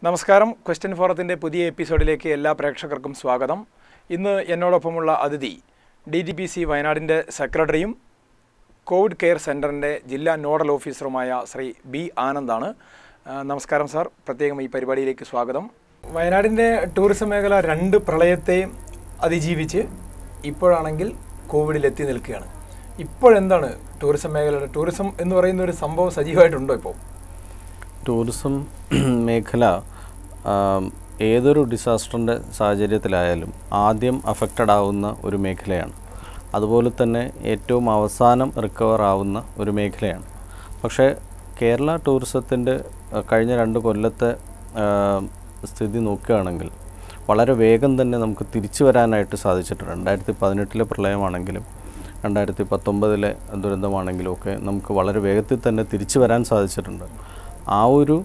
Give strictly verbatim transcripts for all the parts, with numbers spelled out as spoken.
നമസ്കാരം. ക്വസ്റ്റ്യൻ ഫോറത്തിൻ്റെ പുതിയ എപ്പിസോഡിലേക്ക് എല്ലാ പ്രേക്ഷകർക്കും സ്വാഗതം. ഇന്ന് എന്നോടൊപ്പമുള്ള അതിഥി ഡി ടി പി സി വയനാടിൻ്റെ സെക്രട്ടറിയും കോവിഡ് കെയർ സെൻ്ററിൻ്റെ ജില്ലാ നോഡൽ ഓഫീസറുമായ ശ്രീ ബി ആനന്ദാണ്. നമസ്കാരം സാർ, പ്രത്യേകം ഈ പരിപാടിയിലേക്ക് സ്വാഗതം. വയനാടിൻ്റെ ടൂറിസം മേഖല രണ്ട് പ്രളയത്തെ അതിജീവിച്ച് ഇപ്പോഴാണെങ്കിൽ കോവിഡിലെത്തി നിൽക്കുകയാണ്. ഇപ്പോഴെന്താണ് ടൂറിസം മേഖലയുടെ ടൂറിസം എന്ന് പറയുന്ന ഒരു സംഭവം സജീവമായിട്ടുണ്ടോ? ഇപ്പോൾ ടൂറിസം മേഖല ഏതൊരു ഡിസാസ്റ്ററിൻ്റെ സാഹചര്യത്തിലായാലും ആദ്യം അഫക്റ്റഡ് ആവുന്ന ഒരു മേഖലയാണ്. അതുപോലെ തന്നെ ഏറ്റവും അവസാനം റിക്കവർ ആവുന്ന ഒരു മേഖലയാണ്. പക്ഷേ കേരള ടൂറിസത്തിൻ്റെ കഴിഞ്ഞ രണ്ട് കൊല്ലത്തെ സ്ഥിതി നോക്കുകയാണെങ്കിൽ വളരെ വേഗം തന്നെ നമുക്ക് തിരിച്ചു വരാനായിട്ട് സാധിച്ചിട്ടുണ്ട്. രണ്ടായിരത്തി പതിനെട്ടിലെ പ്രളയമാണെങ്കിലും രണ്ടായിരത്തി പത്തൊമ്പതിലെ ദുരന്തമാണെങ്കിലും ഒക്കെ നമുക്ക് വളരെ വേഗത്തിൽ തന്നെ തിരിച്ചു വരാൻ സാധിച്ചിട്ടുണ്ട്. ആ ഒരു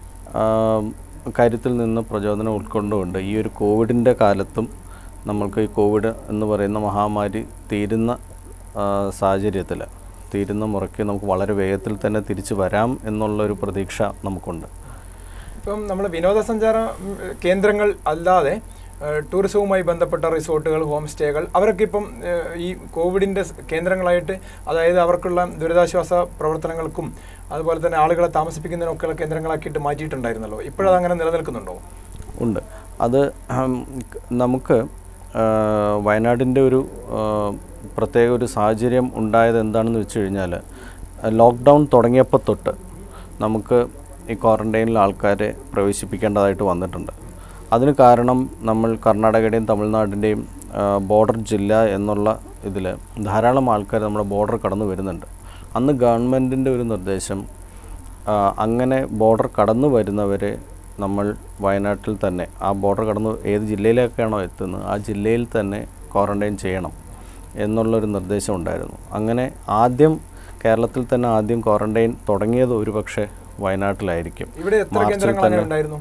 കാര്യത്തിൽ നിന്ന് പ്രചോദനം ഉൾക്കൊണ്ടുകൊണ്ട് ഈ ഒരു കോവിഡിൻ്റെ കാലത്തും നമ്മൾക്ക് ഈ കോവിഡ് എന്ന് പറയുന്ന മഹാമാരി തീരുന്ന സാഹചര്യത്തിൽ തീരുന്ന മുറയ്ക്ക് നമുക്ക് വളരെ വേഗത്തിൽ തന്നെ തിരിച്ചു വരാം എന്നുള്ളൊരു പ്രതീക്ഷ നമുക്കുണ്ട്. ഇപ്പം നമ്മൾ വിനോദസഞ്ചാര കേന്ദ്രങ്ങൾ അല്ലാതെ ടൂറിസവുമായി ബന്ധപ്പെട്ട റിസോർട്ടുകൾ, ഹോം സ്റ്റേകൾ, അവരൊക്കെ ഇപ്പം ഈ കോവിഡിൻ്റെ കേന്ദ്രങ്ങളായിട്ട്, അതായത് അവർക്കുള്ള ദുരിതാശ്വാസ പ്രവർത്തനങ്ങൾക്കും അതുപോലെ തന്നെ ആളുകളെ താമസിപ്പിക്കുന്നതിനൊക്കെയുള്ള കേന്ദ്രങ്ങളാക്കിയിട്ട് മാറ്റിയിട്ടുണ്ടായിരുന്നല്ലോ. ഇപ്പോഴതങ്ങനെ നിലനിൽക്കുന്നുണ്ടോ? ഉണ്ട്. അത് നമുക്ക് വയനാടിൻ്റെ ഒരു പ്രത്യേക ഒരു സാഹചര്യം ഉണ്ടായത് എന്താണെന്ന് വെച്ച് കഴിഞ്ഞാൽ, ലോക്ക്ഡൗൺ തുടങ്ങിയപ്പോൾ തൊട്ട് നമുക്ക് ഈ ക്വാറൻറ്റൈനിൽ ആൾക്കാരെ പ്രവേശിപ്പിക്കേണ്ടതായിട്ട് വന്നിട്ടുണ്ട്. അതിന് കാരണം നമ്മൾ കർണാടകയുടെയും തമിഴ്നാടിൻ്റെയും ബോർഡർ ജില്ല എന്നുള്ള ഇതിൽ ധാരാളം ആൾക്കാർ നമ്മുടെ ബോർഡർ കടന്നു വരുന്നുണ്ട്. അന്ന് ഗവൺമെൻറ്റിൻ്റെ ഒരു നിർദ്ദേശം, അങ്ങനെ ബോർഡർ കടന്നു വരുന്നവരെ നമ്മൾ വയനാട്ടിൽ തന്നെ ആ ബോർഡർ കടന്ന് ഏത് ജില്ലയിലേക്കാണോ എത്തുന്നത് ആ ജില്ലയിൽ തന്നെ ക്വാറൻറ്റൈൻ ചെയ്യണം എന്നുള്ളൊരു നിർദ്ദേശം ഉണ്ടായിരുന്നു. അങ്ങനെ ആദ്യം കേരളത്തിൽ തന്നെ ആദ്യം ക്വാറൻറ്റൈൻ തുടങ്ങിയത് ഒരു പക്ഷേ വയനാട്ടിലായിരിക്കും. മാർച്ചിൽ തന്നെ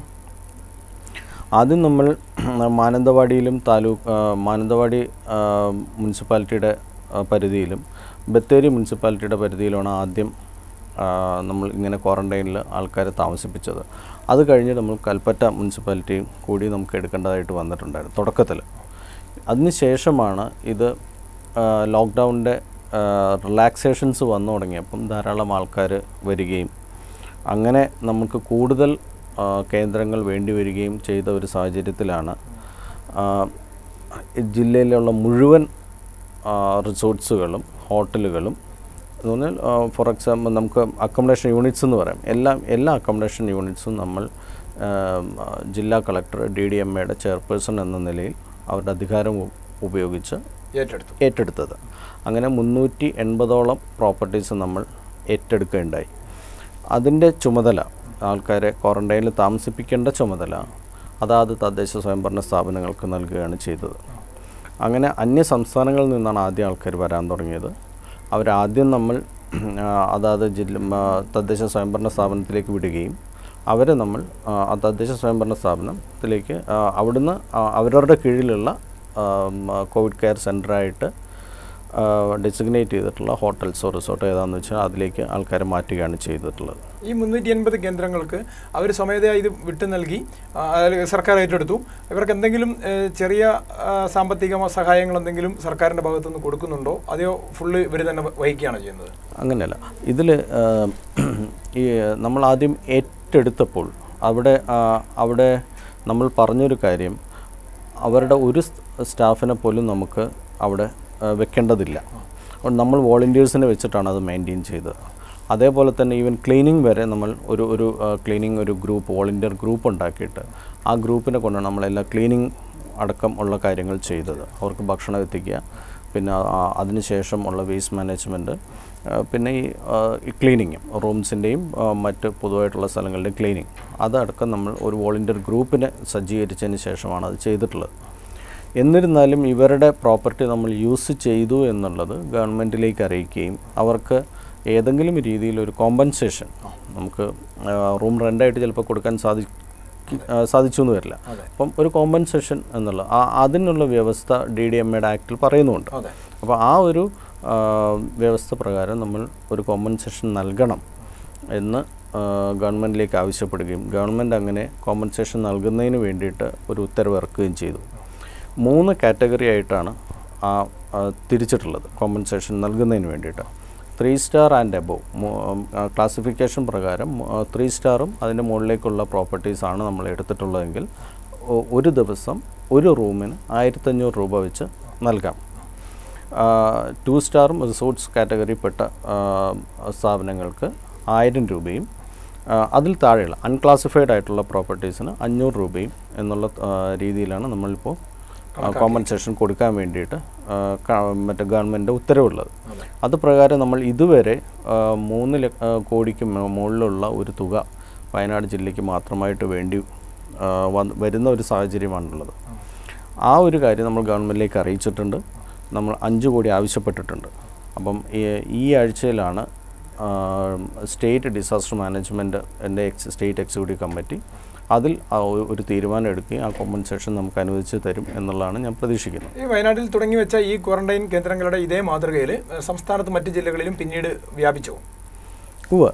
ആദ്യം നമ്മൾ മാനന്തവാടിയിലും താലൂക്ക് മാനന്തവാടി മുനിസിപ്പാലിറ്റിയുടെ പരിധിയിലും ബത്തേരി മുനിസിപ്പാലിറ്റിയുടെ പരിധിയിലാണ് ആദ്യം നമ്മൾ ഇങ്ങനെ ക്വാറൻറ്റൈനിൽ ആൾക്കാരെ താമസിപ്പിച്ചത്. അത് കഴിഞ്ഞ് നമ്മൾ കൽപ്പറ്റ മുനിസിപ്പാലിറ്റിയും കൂടി നമുക്ക് എടുക്കേണ്ടതായിട്ട് വന്നിട്ടുണ്ടായിരുന്നു തുടക്കത്തിൽ. അതിന് ശേഷമാണ് ഇത് ലോക്ക്ഡൗണിൻ്റെ റിലാക്സേഷൻസ് വന്നു തുടങ്ങിയപ്പം ധാരാളം ആൾക്കാർ വരികയും അങ്ങനെ നമുക്ക് കൂടുതൽ കേന്ദ്രങ്ങൾ വേണ്ടി വരികയും ചെയ്ത ഒരു സാഹചര്യത്തിലാണ് ജില്ലയിലുള്ള മുഴുവൻ റിസോർട്ട്സുകളും ഹോട്ടലുകളും എന്ന് പറഞ്ഞാൽ ഫോർ എക്സാമ്പിൾ നമുക്ക് അക്കോമഡേഷൻ യൂണിറ്റ്സ് എന്ന് പറയാം, എല്ലാ എല്ലാ അക്കോമഡേഷൻ യൂണിറ്റ്സും നമ്മൾ ജില്ലാ കളക്ടർ ഡി ഡി എം എയുടെ ചെയർപേഴ്സൺ എന്ന നിലയിൽ അവരുടെ അധികാരം ഉപയോഗിച്ച് ഏറ്റെടുത്തു ഏറ്റെടുത്തത് അങ്ങനെ മുന്നൂറ്റി എൺപതോളം പ്രോപ്പർട്ടീസ് നമ്മൾ ഏറ്റെടുക്കുകയുണ്ടായി. അതിൻ്റെ ചുമതല, ആൾക്കാരെ ക്വാറൻറ്റൈനിൽ താമസിപ്പിക്കേണ്ട ചുമതല അതാത് തദ്ദേശ സ്വയംഭരണ സ്ഥാപനങ്ങൾക്ക് നൽകുകയാണ് ചെയ്തത്. അങ്ങനെ അന്യ സംസ്ഥാനങ്ങളിൽ നിന്നാണ് ആദ്യം ആൾക്കാർ വരാൻ തുടങ്ങിയത്. അവരാദ്യം നമ്മൾ അതാത് ജില്ല തദ്ദേശ സ്വയംഭരണ സ്ഥാപനത്തിലേക്ക് വിടുകയും അവരെ നമ്മൾ തദ്ദേശ സ്വയംഭരണ സ്ഥാപനത്തിലേക്ക് അവിടുന്ന് അവരവരുടെ കീഴിലുള്ള കോവിഡ് കെയർ സെൻ്ററായിട്ട് ഡെസിഗ്നേറ്റ് ചെയ്തിട്ടുള്ള ഹോട്ടൽസോ റിസോർട്ടോ ഏതാണെന്ന് വെച്ചാൽ അതിലേക്ക് ആൾക്കാരെ മാറ്റുകയാണ് ചെയ്തിട്ടുള്ളത്. ഈ മുന്നൂറ്റി എൺപത് കേന്ദ്രങ്ങൾക്ക് അവർ സ്വമേധയാ ഇത് വിട്ടു നൽകി, സർക്കാർ ഏറ്റെടുത്തു. ഇവർക്ക് എന്തെങ്കിലും ചെറിയ സാമ്പത്തിക സഹായങ്ങൾ എന്തെങ്കിലും സർക്കാരിൻ്റെ ഭാഗത്തുനിന്ന് കൊടുക്കുന്നുണ്ടോ, അതെയോ ഫുള്ള് ഇവർ തന്നെ വഹിക്കുകയാണ് ചെയ്യുന്നത്? അങ്ങനെയല്ല. ഇതിൽ ഈ നമ്മൾ ആദ്യം ഏറ്റെടുത്തപ്പോൾ അവിടെ അവിടെ നമ്മൾ പറഞ്ഞൊരു കാര്യം, അവരുടെ ഒരു സ്റ്റാഫിനെ പോലും നമുക്ക് അവിടെ വെക്കേണ്ടതില്ല. നമ്മൾ വോളണ്ടിയേഴ്സിനെ വെച്ചിട്ടാണ് അത് മെയിൻറ്റെയിൻ ചെയ്തത്. അതേപോലെ തന്നെ ഈവൻ ക്ലീനിങ് വരെ നമ്മൾ ഒരു ഒരു ക്ലീനിങ് ഒരു ഗ്രൂപ്പ് വോളണ്ടിയർ ഗ്രൂപ്പ് ഉണ്ടാക്കിയിട്ട് ആ ഗ്രൂപ്പിനെ കൊണ്ടാണ് നമ്മളെല്ലാ ക്ലീനിങ് അടക്കം ഉള്ള കാര്യങ്ങൾ ചെയ്തത്. അവർക്ക് ഭക്ഷണം എത്തിക്കുക, പിന്നെ അതിന് ശേഷം ഉള്ള വേസ്റ്റ് മാനേജ്മെൻറ്റ്, പിന്നെ ഈ ക്ലീനിങ് റൂംസിൻ്റെയും മറ്റ് പൊതുവായിട്ടുള്ള സ്ഥലങ്ങളുടെയും ക്ലീനിങ്, അതടക്കം നമ്മൾ ഒരു വോളണ്ടിയർ ഗ്രൂപ്പിനെ സജ്ജീകരിച്ചതിന് ശേഷമാണ് അത് ചെയ്തിട്ടുള്ളത്. എന്നിരുന്നാലും ഇവരുടെ പ്രോപ്പർട്ടി നമ്മൾ യൂസ് ചെയ്തു എന്നുള്ളത് ഗവൺമെൻറ്റിലേക്ക് അറിയിക്കുകയും അവർക്ക് ഏതെങ്കിലും രീതിയിലൊരു കോമ്പൻസേഷൻ, നമുക്ക് റൂം റെൻ്റായിട്ട് ചിലപ്പോൾ കൊടുക്കാൻ സാധി സാധിച്ചു എന്ന് വരില്ല, അപ്പം ഒരു കോമ്പൻസേഷൻ എന്നുള്ള അതിനുള്ള വ്യവസ്ഥ ഡി ഡി എം എയുടെ ആക്റ്റിൽ പറയുന്നുമുണ്ട്. അപ്പോൾ ആ ഒരു വ്യവസ്ഥ പ്രകാരം നമ്മൾ ഒരു കോമ്പൻസേഷൻ നൽകണം എന്ന് ഗവൺമെൻറ്റിലേക്ക് ആവശ്യപ്പെടുകയും ഗവൺമെൻറ് അങ്ങനെ കോമ്പൻസേഷൻ നൽകുന്നതിന് വേണ്ടിയിട്ട് ഒരു ഉത്തരവ് ഇറക്കുകയും ചെയ്തു. മൂന്ന് കാറ്റഗറി ആയിട്ടാണ് ആ തിരിച്ചിട്ടുള്ളത് കോമ്പൻസേഷൻ നൽകുന്നതിന് വേണ്ടിയിട്ട്. Three star and above classification പ്രകാരം ത്രീ സ്റ്റാറും അതിൻ്റെ മുകളിലേക്കുള്ള പ്രോപ്പർട്ടീസാണ് നമ്മൾ എടുത്തിട്ടുള്ളതെങ്കിൽ ഒരു ദിവസം ഒരു റൂമിന് ആയിരത്തഞ്ഞൂറ് രൂപ വെച്ച് നൽകാം. ടു സ്റ്റാറും റിസോർട്ട്സ് കാറ്റഗറിപ്പെട്ട സ്ഥാപനങ്ങൾക്ക് ആയിരം രൂപയും അതിൽ താഴെയുള്ള അൺക്ലാസിഫൈഡ് ആയിട്ടുള്ള പ്രോപ്പർട്ടീസിന് അഞ്ഞൂറ് രൂപയും എന്നുള്ള രീതിയിലാണ് നമ്മളിപ്പോൾ കോമ്പൻസേഷൻ കൊടുക്കാൻ വേണ്ടിയിട്ട് മറ്റേ ഗവൺമെൻറ് ഉത്തരവുള്ളത്. അത് പ്രകാരം നമ്മൾ ഇതുവരെ മൂന്ന് ലക്ഷ കോടിക്ക് മുകളിലുള്ള ഒരു തുക വയനാട് ജില്ലയ്ക്ക് മാത്രമായിട്ട് വേണ്ടി വരുന്ന ഒരു സാഹചര്യമാണുള്ളത്. ആ ഒരു കാര്യം നമ്മൾ ഗവൺമെൻറ്റിലേക്ക് അറിയിച്ചിട്ടുണ്ട്. നമ്മൾ അഞ്ച് കോടി ആവശ്യപ്പെട്ടിട്ടുണ്ട്. അപ്പം ഈ ആഴ്ചയിലാണ് സ്റ്റേറ്റ് ഡിസാസ്റ്റർ മാനേജ്മെൻറ്റ് എൻ്റെ എക്സ് സ്റ്റേറ്റ് എക്സിക്യൂട്ടീവ് കമ്മിറ്റി അതിൽ ഒരു തീരുമാനം എടുക്കുകയും ആ കോമ്പൻസേഷൻ നമുക്ക് അനുവദിച്ച് തരും എന്നുള്ളതാണ് ഞാൻ പ്രതീക്ഷിക്കുന്നത്. ഈ വയനാട്ടിൽ തുടങ്ങി വെച്ച ഈ ക്വാറന്റൈൻ കേന്ദ്രങ്ങളുടെ ഇതേ മാതൃകയിൽ സംസ്ഥാനത്ത് മറ്റ് ജില്ലകളിലും പിന്നീട് വ്യാപിച്ചു. ഉവ്വ്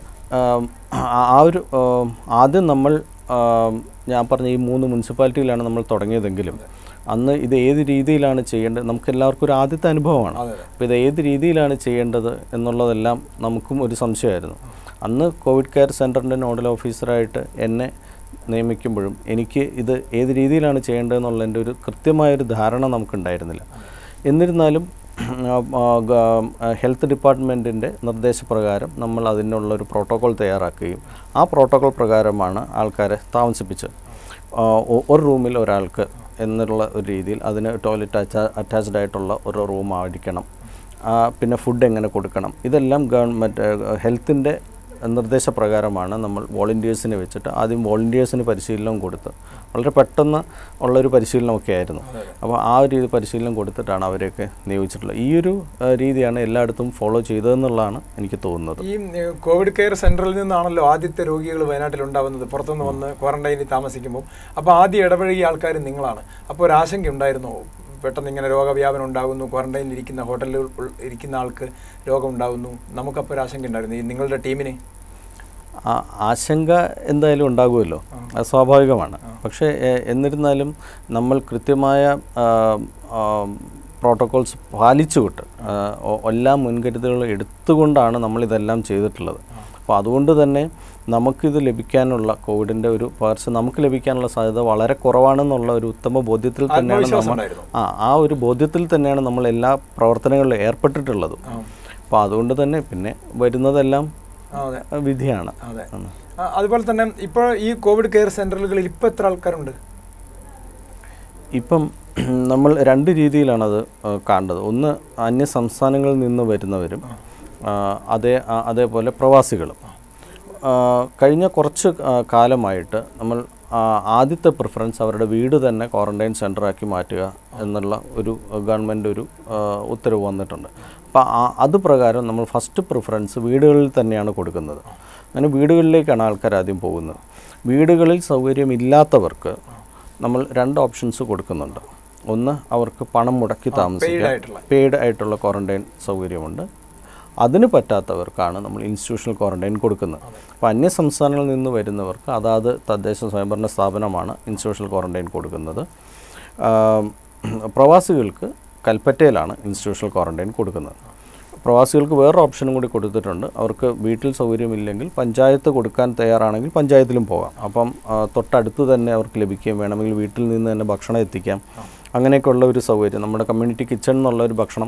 ആ ഒരു ആദ്യം നമ്മൾ ഞാൻ പറഞ്ഞ ഈ മൂന്ന് മുനിസിപ്പാലിറ്റിയിലാണ് നമ്മൾ തുടങ്ങിയതെങ്കിലും അന്ന് ഇത് ഏത് രീതിയിലാണ് ചെയ്യേണ്ടത് നമുക്ക് എല്ലാവർക്കും ഒരു ആദ്യത്തെ അനുഭവമാണ്. അപ്പോൾ ഇത് ഏത് രീതിയിലാണ് ചെയ്യേണ്ടത് എന്നുള്ളതെല്ലാം നമുക്കും ഒരു സംശയമായിരുന്നു. അന്ന് കോവിഡ് കെയർ സെൻറ്ററിൻ്റെ നോഡൽ ഓഫീസറായിട്ട് എന്നെ നിയമിക്കുമ്പോഴും എനിക്ക് ഇത് ഏത് രീതിയിലാണ് ചെയ്യേണ്ടതെന്നുള്ളതിൻ്റെ ഒരു കൃത്യമായൊരു ധാരണ നമുക്കുണ്ടായിരുന്നില്ല. എന്നിരുന്നാലും ഹെൽത്ത് ഡിപ്പാർട്ട്മെൻറ്റിൻ്റെ നിർദ്ദേശപ്രകാരം നമ്മൾ അതിനുള്ളൊരു പ്രോട്ടോക്കോൾ തയ്യാറാക്കുകയും ആ പ്രോട്ടോക്കോൾ പ്രകാരമാണ് ആൾക്കാരെ താമസിപ്പിച്ചത്. ഒരു റൂമിൽ ഒരാൾക്ക് എന്നുള്ള ഒരു രീതിയിൽ അതിന് ടോയ്ലറ്റ് അറ്റാ അറ്റാച്ച്ഡ് ആയിട്ടുള്ള ഒരു റൂം ആയിരിക്കണം. പിന്നെ ഫുഡ് എങ്ങനെ കൊടുക്കണം, ഇതെല്ലാം ഗവൺമെൻറ് ഹെൽത്തിൻ്റെ നിർദ്ദേശപ്രകാരമാണ് നമ്മൾ വോളണ്ടിയേഴ്സിനെ വെച്ചിട്ട് ആദ്യം വോളണ്ടിയേഴ്സിന് പരിശീലനം കൊടുത്ത് വളരെ പെട്ടെന്ന് ഉള്ളൊരു പരിശീലനമൊക്കെ ആയിരുന്നു. അപ്പോൾ ആ ഒരു രീതി പരിശീലനം കൊടുത്തിട്ടാണ് അവരെയൊക്കെ നിയോഗിച്ചിട്ടുള്ളത്. ഈ ഒരു രീതിയാണ് എല്ലായിടത്തും ഫോളോ ചെയ്തതെന്നുള്ളതാണ് എനിക്ക് തോന്നുന്നത്. ഈ കോവിഡ് കെയർ സെൻറ്ററിൽ നിന്നാണല്ലോ ആദ്യത്തെ രോഗികൾ വയനാട്ടിൽ ഉണ്ടാകുന്നത്, പുറത്തുനിന്ന് വന്ന് ക്വാറന്റൈനിൽ താമസിക്കുമ്പോൾ. അപ്പോൾ ആദ്യം ഇടപഴകിയ ആൾക്കാർ നിങ്ങളാണ്. അപ്പോൾ ഒരു ആശങ്ക ഉണ്ടായിരുന്നോ? പെട്ടെന്ന് ഇങ്ങനെ രോഗവ്യാപനം ഉണ്ടാകുന്നു, ക്വാറന്റൈനിൽ ഇരിക്കുന്ന ഹോട്ടലിൽ ഇരിക്കുന്ന ആൾക്ക് രോഗം ഉണ്ടാകുന്നു, നമുക്കപ്പോൾ ഒരു ആശങ്ക ഉണ്ടായിരുന്നു ഈ നിങ്ങളുടെ ടീമിന്? ആശങ്ക എന്തായാലും ഉണ്ടാകുമല്ലോ, അത് സ്വാഭാവികമാണ്. പക്ഷേ എന്നിരുന്നാലും നമ്മൾ കൃത്യമായ പ്രോട്ടോക്കോൾസ് പാലിച്ചുകൊണ്ട് എല്ലാ മുൻകരുതലുകളും എടുത്തുകൊണ്ടാണ് നമ്മളിതെല്ലാം ചെയ്തിട്ടുള്ളത്. അപ്പോൾ അതുകൊണ്ട് തന്നെ നമുക്കിത് ലഭിക്കാനുള്ള കോവിഡിൻ്റെ ഒരു പകർച്ച നമുക്ക് ലഭിക്കാനുള്ള സാധ്യത വളരെ കുറവാണെന്നുള്ള ഒരു ഉത്തമ ബോധ്യത്തിൽ തന്നെയാണ് നമ്മൾ ആ ആ ഒരു ബോധ്യത്തിൽ തന്നെയാണ് നമ്മൾ എല്ലാ പ്രവർത്തനങ്ങളിലും ഏർപ്പെട്ടിട്ടുള്ളതും. അപ്പോൾ അതുകൊണ്ട് തന്നെ പിന്നെ വരുന്നതെല്ലാം വിധിയാണ്. അതുപോലെ തന്നെ ഇപ്പോൾ ഈ കോവിഡ് കെയർ സെൻ്ററുകളിൽ ഇപ്പോൾ എത്ര ആൾക്കാരുണ്ട്? ഇപ്പം നമ്മൾ രണ്ട് രീതിയിലാണത് കാണേണ്ടത്. ഒന്ന് അന്യ സംസ്ഥാനങ്ങളിൽ നിന്ന് വരുന്നവരും അതേ അതേപോലെ പ്രവാസികളും. കഴിഞ്ഞ കുറച്ച് കാലമായിട്ട് നമ്മൾ ആദ്യത്തെ പ്രിഫറൻസ് അവരുടെ വീട് തന്നെ ക്വാറന്റൈൻ സെൻ്ററാക്കി മാറ്റുക എന്നുള്ള ഒരു ഗവൺമെൻറ് ഒരു ഉത്തരവ് വന്നിട്ടുണ്ട്. അപ്പോൾ അത് പ്രകാരം നമ്മൾ ഫസ്റ്റ് പ്രിഫറൻസ് വീടുകളിൽ തന്നെയാണ് കൊടുക്കുന്നത്. അങ്ങനെ വീടുകളിലേക്കാണ് ആൾക്കാർ ആദ്യം പോകുന്നത്. വീടുകളിൽ സൗകര്യമില്ലാത്തവർക്ക് നമ്മൾ രണ്ട് ഓപ്ഷൻസ് കൊടുക്കുന്നുണ്ട്. ഒന്ന്, അവർക്ക് പണം മുടക്കി താമസിക്കാൻ പെയ്ഡ് ആയിട്ടുള്ള ക്വാറന്റൈൻ സൗകര്യമുണ്ട്. അതിന് പറ്റാത്തവർക്കാണ് നമ്മൾ ഇൻസ്റ്റിറ്റ്യൂഷണൽ ക്വാറന്റൈൻ കൊടുക്കുന്നത്. അപ്പോൾ അന്യ സംസ്ഥാനങ്ങളിൽ നിന്ന് വരുന്നവർക്ക് അതാത് തദ്ദേശ സ്വയംഭരണ സ്ഥാപനമാണ് ഇൻസ്റ്റിറ്റ്യൂഷണൽ ക്വാറന്റൈൻ കൊടുക്കുന്നത്. പ്രവാസികൾക്ക് കൽപ്പറ്റയിലാണ് ഇൻസ്റ്റിറ്റ്യൂഷണൽ ക്വാറന്റൈൻ കൊടുക്കുന്നത്. പ്രവാസികൾക്ക് വേറൊരു ഓപ്ഷനും കൂടി കൊടുത്തിട്ടുണ്ട്. അവർക്ക് വീട്ടിൽ സൗകര്യമില്ലെങ്കിൽ പഞ്ചായത്ത് കൊടുക്കാൻ തയ്യാറാണെങ്കിൽ പഞ്ചായത്തിലും പോകാം. അപ്പം തൊട്ടടുത്ത് തന്നെ അവർക്ക് ലഭിക്കുകയും വേണമെങ്കിൽ വീട്ടിൽ നിന്ന് തന്നെ ഭക്ഷണം എത്തിക്കാം. അങ്ങനെയൊക്കെയുള്ള ഒരു സൗകര്യം നമ്മുടെ കമ്മ്യൂണിറ്റി കിച്ചൺ എന്നുള്ള ഒരു ഭക്ഷണം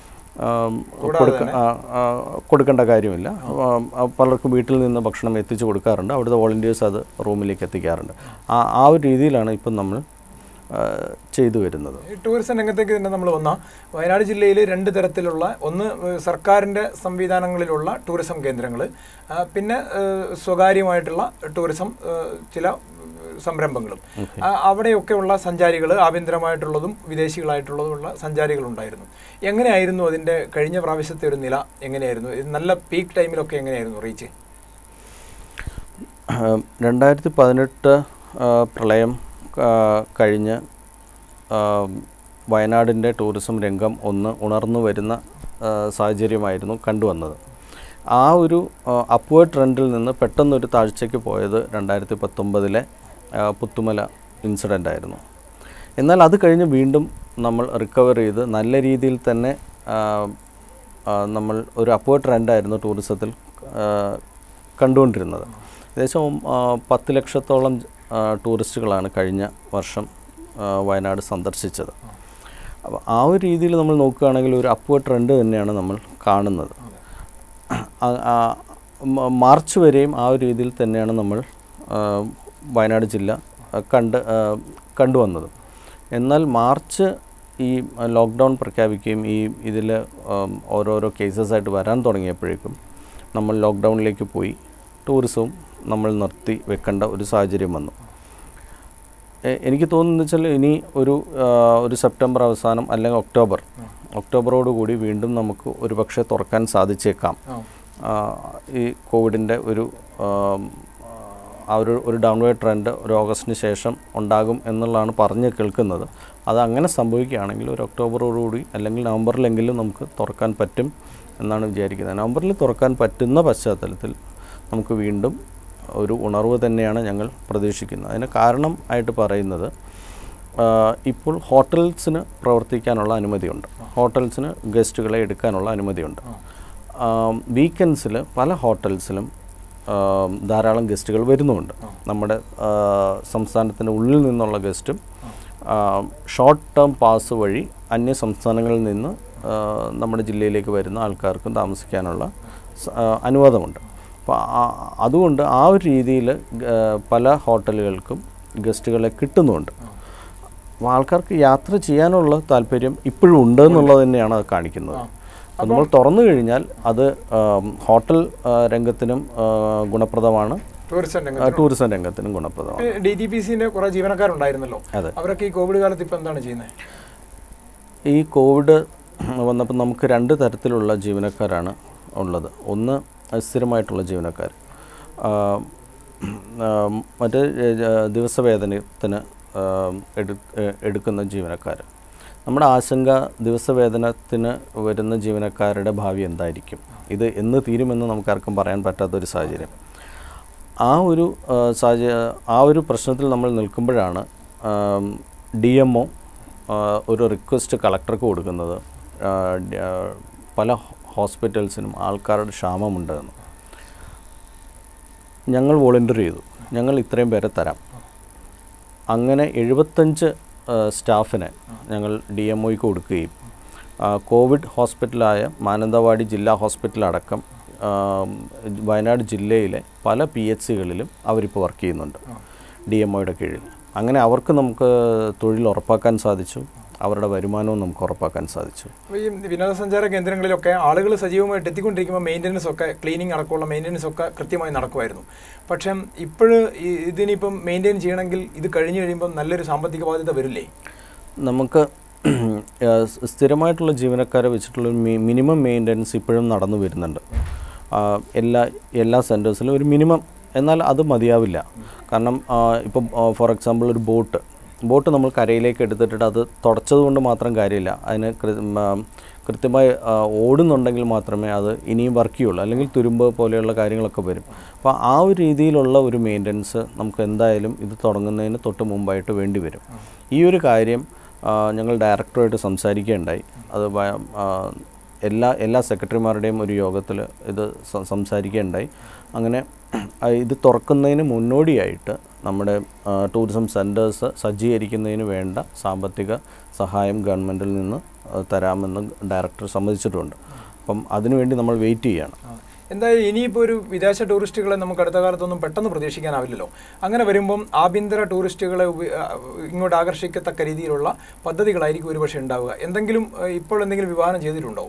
കൊടുക്ക കൊടുക്കേണ്ട കാര്യമില്ല. പലർക്കും വീട്ടിൽ നിന്ന് ഭക്ഷണം എത്തിച്ചു കൊടുക്കാറുണ്ട്. അവിടുത്തെ വോളണ്ടിയേഴ്സ് അത് റൂമിലേക്ക് എത്തിക്കാറുണ്ട്. ആ ആ ഒരു രീതിയിലാണ് ഇപ്പം നമ്മൾ ചെയ്തു വരുന്നത്. ഈ ടൂറിസം രംഗത്തേക്ക് തന്നെ നമ്മൾ വന്നാൽ വയനാട് ജില്ലയിൽ രണ്ട് തരത്തിലുള്ള, ഒന്ന് സർക്കാരിൻ്റെ സംവിധാനങ്ങളിലുള്ള ടൂറിസം കേന്ദ്രങ്ങൾ, പിന്നെ സ്വകാര്യമായിട്ടുള്ള ടൂറിസം ചില സംരംഭങ്ങളും. അവിടെയൊക്കെയുള്ള സഞ്ചാരികൾ ആഭ്യന്തരമായിട്ടുള്ളതും വിദേശികളായിട്ടുള്ളതുമുള്ള സഞ്ചാരികളുണ്ടായിരുന്നു. എങ്ങനെയായിരുന്നു അതിൻ്റെ കഴിഞ്ഞ പ്രാവശ്യത്തെ ഒരു നില? എങ്ങനെയായിരുന്നു നല്ല പീക്ക് ടൈമിലൊക്കെ എങ്ങനെയായിരുന്നു റീച്ച്? രണ്ടായിരത്തി പതിനെട്ട് പ്രളയം കഴിഞ്ഞ് വയനാടിൻ്റെ ടൂറിസം രംഗം ഒന്ന് ഉണർന്നു വരുന്ന സാഹചര്യമായിരുന്നു കണ്ടുവന്നത്. ആ ഒരു അപ്വേർഡ് ട്രെൻഡിൽ നിന്ന് പെട്ടെന്നൊരു താഴ്ചയ്ക്ക് പോയത് രണ്ടായിരത്തി പത്തൊമ്പതിലെ പുത്തുമല ഇൻസിഡൻ്റ് ആയിരുന്നു. എന്നാൽ അത് കഴിഞ്ഞ് വീണ്ടും നമ്മൾ റിക്കവർ ചെയ്ത് നല്ല രീതിയിൽ തന്നെ നമ്മൾ ഒരു അപ്വേർഡ് ട്രെൻഡായിരുന്നു ടൂറിസത്തിൽ കണ്ടുകൊണ്ടിരുന്നത്. ഏകദേശം പത്ത് ലക്ഷത്തോളം ടൂറിസ്റ്റുകളാണ് കഴിഞ്ഞ വർഷം വയനാട് സന്ദർശിച്ചത്. അപ്പോൾ ആ ഒരു രീതിയിൽ നമ്മൾ നോക്കുകയാണെങ്കിൽ ഒരു അപ്വേർഡ് ട്രെൻഡ് തന്നെയാണ് നമ്മൾ കാണുന്നത്. മാർച്ച് വരെയും ആ ഒരു രീതിയിൽ തന്നെയാണ് നമ്മൾ വയനാട് ജില്ല കണ്ട് കണ്ടുവന്നത്. എന്നാൽ മാർച്ച് ഈ ലോക്ക്ഡൗൺ പ്രഖ്യാപിക്കുകയും ഈ ഇതിൽ ഓരോരോ കേസസായിട്ട് വരാൻ തുടങ്ങിയപ്പോഴേക്കും നമ്മൾ ലോക്ക്ഡൗണിലേക്ക് പോയി ടൂറിസവും നമ്മൾ നിർത്തി വെക്കേണ്ട ഒരു സാഹചര്യം വന്നു. എനിക്ക് തോന്നുന്നത് വെച്ചാൽ ഇനി ഒരു ഒരു സെപ്റ്റംബർ അവസാനം അല്ലെങ്കിൽ ഒക്ടോബർ ഒക്ടോബറോട് കൂടി വീണ്ടും നമുക്ക് ഒരു പക്ഷേ തുറക്കാൻ സാധിച്ചേക്കാം. ഈ കോവിഡിൻ്റെ ഒരു ആ ഒരു ഒരു ഡൗൺവേർഡ് ട്രെൻഡ് ഒരു ഓഗസ്റ്റിന് ശേഷം ഉണ്ടാകും എന്നുള്ളതാണ് പറഞ്ഞ് കേൾക്കുന്നത്. അത് അങ്ങനെ സംഭവിക്കുകയാണെങ്കിൽ ഒരു ഒക്ടോബറോടുകൂടി അല്ലെങ്കിൽ നവംബറിലെങ്കിലും നമുക്ക് തുറക്കാൻ പറ്റും എന്നാണ് വിചാരിക്കുന്നത്. നവംബറിൽ തുറക്കാൻ പറ്റുന്ന പശ്ചാത്തലത്തിൽ നമുക്ക് വീണ്ടും ഒരു ഉണർവ് തന്നെയാണ് ഞങ്ങൾ പ്രതീക്ഷിക്കുന്നത്. അതിന് കാരണം ആയിട്ട് പറയുന്നത് ഇപ്പോൾ ഹോട്ടൽസിന് പ്രവർത്തിക്കാനുള്ള അനുമതിയുണ്ട്, ഹോട്ടൽസിന് ഗസ്റ്റുകളെ എടുക്കാനുള്ള അനുമതിയുണ്ട്. വീക്കെൻഡ്സിൽ പല ഹോട്ടൽസിലും ധാരാളം ഗസ്റ്റുകൾ വരുന്നുമുണ്ട്. നമ്മുടെ സംസ്ഥാനത്തിൻ്റെ ഉള്ളിൽ നിന്നുള്ള ഗസ്റ്റും ഷോർട്ട് ടേം പാസ് വഴി അന്യ സംസ്ഥാനങ്ങളിൽ നിന്ന് നമ്മുടെ ജില്ലയിലേക്ക് വരുന്ന ആൾക്കാർക്കും താമസിക്കാനുള്ള അനുവാദമുണ്ട്. അപ്പോൾ അതുകൊണ്ട് ആ ഒരു രീതിയിൽ പല ഹോട്ടലുകൾക്കും ഗസ്റ്റുകളെ കിട്ടുന്നുമുണ്ട്. അപ്പോൾ ആൾക്കാർക്ക് യാത്ര ചെയ്യാനുള്ള താല്പര്യം ഇപ്പോഴും ഉണ്ട് എന്നുള്ളത് തന്നെയാണ് അത് കാണിക്കുന്നത്. അപ്പോൾ നമ്മൾ തുറന്നു കഴിഞ്ഞാൽ അത് ഹോട്ടൽ രംഗത്തിനും ഗുണപ്രദമാണ്, ടൂറിസം രംഗത്തിനും ഗുണപ്രദമാണ്. ഡി ടി പി സിന്റെ കുറേ ജീവനക്കാരുണ്ടായിരുന്നല്ലോ, അവരൊക്കെ ഈ കോവിഡ് കാലത്ത് ഇപ്പോൾ എന്താണ് ചെയ്യുന്നത്? ഈ കോവിഡ് വന്നപ്പോൾ നമുക്ക് രണ്ട് തരത്തിലുള്ള ജീവനക്കാരാണ് ഉള്ളത്. ഒന്ന് സ്ഥിരമായിട്ടുള്ള ജീവനക്കാർ, മറ്റേ ദിവസവേതനത്തിന് എടു എടുക്കുന്ന ജീവനക്കാർ. നമ്മുടെ ആശങ്ക ദിവസവേതനത്തിന് വരുന്ന ജീവനക്കാരുടെ ഭാവി എന്തായിരിക്കും, ഇത് എന്ന് തീരുമെന്ന് നമുക്കാർക്കും പറയാൻ പറ്റാത്തൊരു സാഹചര്യം. ആ ഒരു സാഹചര്യ ആ ഒരു പ്രശ്നത്തിൽ നമ്മൾ നിൽക്കുമ്പോഴാണ് ഡി എം ഒ ഒരു റിക്വസ്റ്റ് കളക്ടർക്ക് കൊടുക്കുന്നത് പല ഹോസ്പിറ്റൽസിനും ആൾക്കാരുടെ ക്ഷാമമുണ്ടെന്ന്. ഞങ്ങൾ വോളണ്ടിയർ ചെയ്തു, ഞങ്ങൾ ഇത്രയും പേരെ തരാം. അങ്ങനെ എഴുപത്തഞ്ച് സ്റ്റാഫിനെ ഞങ്ങൾ ഡി എം ഒയ്ക്ക് കൊടുക്കുകയും കോവിഡ് ഹോസ്പിറ്റലായ മാനന്തവാടി ജില്ലാ ഹോസ്പിറ്റലടക്കം വയനാട് ജില്ലയിലെ പല പി എച്ച് സികളിലും അവരിപ്പോൾ വർക്ക് ചെയ്യുന്നുണ്ട് ഡി എം ഒയുടെ കീഴിൽ. അങ്ങനെ അവർക്ക് നമുക്ക് തൊഴിൽ ഉറപ്പാക്കാൻ സാധിച്ചു, അവരുടെ വരുമാനവും നമുക്ക് ഉറപ്പാക്കാൻ സാധിച്ചു. ഈ വിനോദസഞ്ചാര കേന്ദ്രങ്ങളിലൊക്കെ ആളുകൾ സജീവമായിട്ട് എത്തിക്കൊണ്ടിരിക്കുമ്പോൾ മെയിൻ്റനൻസ് ഒക്കെ, ക്ലീനിങ് അടക്കമുള്ള മെയിൻ്റനൻസ് ഒക്കെ കൃത്യമായി നടക്കുമായിരുന്നു. പക്ഷേ ഇപ്പോൾ ഇതിനിപ്പം മെയിൻറ്റെയിൻ ചെയ്യണമെങ്കിൽ ഇത് കഴിഞ്ഞ് കഴിയുമ്പോൾ നല്ലൊരു സാമ്പത്തിക ബാധ്യത വരില്ലേ? നമുക്ക് സ്ഥിരമായിട്ടുള്ള ജീവനക്കാരെ വെച്ചിട്ടുള്ള മിനിമം മെയിൻ്റനൻസ് ഇപ്പോഴും നടന്നു വരുന്നുണ്ട് എല്ലാ എല്ലാ സെൻറ്റേഴ്സിലും ഒരു മിനിമം. എന്നാൽ അത് മതിയാവില്ല. കാരണം ഇപ്പം ഫോർ എക്സാമ്പിൾ ഒരു ബോട്ട് ബോട്ട് നമ്മൾ കരയിലേക്ക് എടുത്തിട്ട് അത് തുടച്ചത് കൊണ്ട് മാത്രം കാര്യമില്ല. അതിന് കൃത്യമായി ഓടുന്നുണ്ടെങ്കിൽ മാത്രമേ അത് ഇനിയും വർക്ക് ചെയ്യുള്ളൂ, അല്ലെങ്കിൽ തുരുമ്പ് പോലെയുള്ള കാര്യങ്ങളൊക്കെ വരും. അപ്പോൾ ആ ഒരു രീതിയിലുള്ള ഒരു മെയിൻ്റനൻസ് നമുക്ക് എന്തായാലും ഇത് തുടങ്ങുന്നതിന് തൊട്ട് മുമ്പായിട്ട് വേണ്ടി വരും. ഈ ഒരു കാര്യം ഞങ്ങൾ ഡയറക്ടറുമായിട്ട് സംസാരിക്കുകയുണ്ടായി. അത് എല്ലാ എല്ലാ സെക്രട്ടറിമാരുടെയും ഒരു യോഗത്തിൽ ഇത് സംസാരിക്കുകയുണ്ടായി. അങ്ങനെ ഇത് തുറക്കുന്നതിന് മുന്നോടിയായിട്ട് നമ്മുടെ ടൂറിസം സെൻറ്റേഴ്സ് സജ്ജീകരിക്കുന്നതിന് വേണ്ട സാമ്പത്തിക സഹായം ഗവൺമെൻറ്റിൽ നിന്ന് തരാമെന്ന് ഡയറക്ടർ സമ്മതിച്ചിട്ടുണ്ട്. അപ്പം അതിനുവേണ്ടി നമ്മൾ വെയിറ്റ് ചെയ്യുകയാണ്. എന്തായാലും ഇനിയിപ്പോൾ ഒരു വിദേശ ടൂറിസ്റ്റുകളെ നമുക്ക് അടുത്ത കാലത്തൊന്നും പെട്ടെന്ന് പ്രതീക്ഷിക്കാനാവില്ലല്ലോ. അങ്ങനെ വരുമ്പം ആഭ്യന്തര ടൂറിസ്റ്റുകളെ ഇങ്ങോട്ട് ആകർഷിക്കത്തക്ക രീതിയിലുള്ള പദ്ധതികളായിരിക്കും ഒരുപക്ഷെ ഉണ്ടാവുക. എന്തെങ്കിലും ഇപ്പോൾ എന്തെങ്കിലും വിഭാവനം ചെയ്തിട്ടുണ്ടോ?